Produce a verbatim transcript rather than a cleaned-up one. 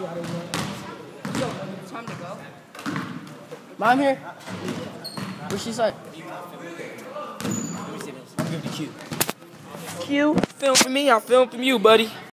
Time to go. Mom here? What she say? I'm giving you Q. Q? Film for me, I'll film from you, buddy.